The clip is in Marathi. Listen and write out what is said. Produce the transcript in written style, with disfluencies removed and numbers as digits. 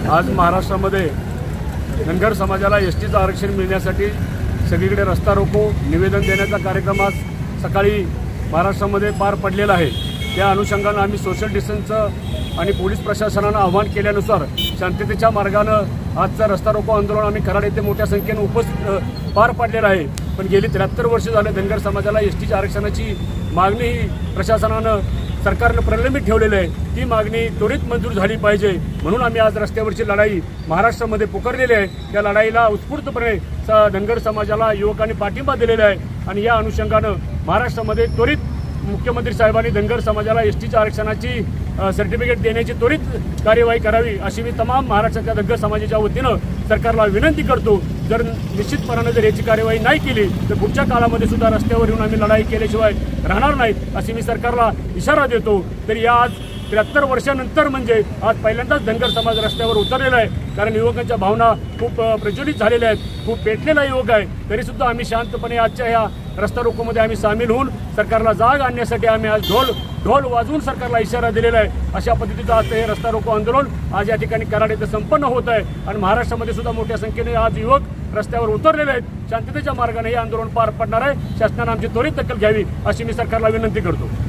आज महाराष्ट्रामध्ये धनगर समाजाला एसटीचं आरक्षण मिळण्यासाठी सगळीकडे रस्ता रोको निवेदन देण्याचा कार्यक्रम आज सकाळी महाराष्ट्रामध्ये पार पडलेला आहे। त्या अनुषंगानं आम्ही सोशल डिस्टन्सचं आणि पोलीस प्रशासनानं आवाहन केल्यानुसार शांततेच्या मार्गानं आजचा रस्ता रोको आंदोलन आम्ही कराड येथे मोठ्या संख्येने उपस्थित पार पाडलेलं आहे। पण गेली 73 वर्ष झाले धनगर समाजाला एसटीच्या आरक्षणाची मागणी ही प्रशासनानं सरकारनं प्रलंबित ठेवलेली आहे। ती मागणी त्वरित मंजूर झाली पाहिजे म्हणून आम्ही आज रस्त्यावरची लढाई महाराष्ट्रामध्ये पुकारलेली आहे। त्या लढाईला उत्स्फूर्तपणे धनगर समाजाला युवकांनी पाठिंबा दिलेला आहे आणि या अनुषंगानं महाराष्ट्रामध्ये त्वरित मुख्यमंत्री साहेबांनी धनगर समाजाला एसटीच्या आरक्षणाची सर्टिफिकेट देण्याची त्वरित कार्यवाही करावी अशी मी तमाम महाराष्ट्राच्या धनगर समाजाच्या वतीनं सरकारला विनंती करतो। जर निश्चितपणाने जर याची कार्यवाही नाही केली तर पुढच्या काळामध्ये सुद्धा रस्त्यावर येऊन आम्ही लढाई केल्याशिवाय राहणार नाहीत अशी मी सरकारला इशारा देतो। तरी या आज 73 वर्षानंतर म्हणजे आज पहिल्यांदाच धनगर समाज रस्त्यावर उतरलेला आहे, कारण युवकांच्या भावना खूप प्रज्वलित झालेल्या आहेत, खूप पेटलेला युवक आहे। तरीसुद्धा आम्ही शांतपणे आजच्या ह्या रस्ता रोकोमध्ये आम्ही सामील होऊन सरकारला जाग आणण्यासाठी आम्ही आज ढोल वाजवून सरकारला इशारा दिलेला आहे। अशा पद्धतीचं आज हे रस्ता रोको आंदोलन आज या ठिकाणी कराड येथे संपन्न होत आहे आणि महाराष्ट्रामध्ये सुद्धा मोठ्या संख्येने आज युवक रस्त्यावर उतरलेले आहेत। शांततेच्या मार्गाने हे आंदोलन पार पडणार आहे। शासनाने आमची त्वरित दखल घ्यावी अशी मी सरकारला विनंती करतो।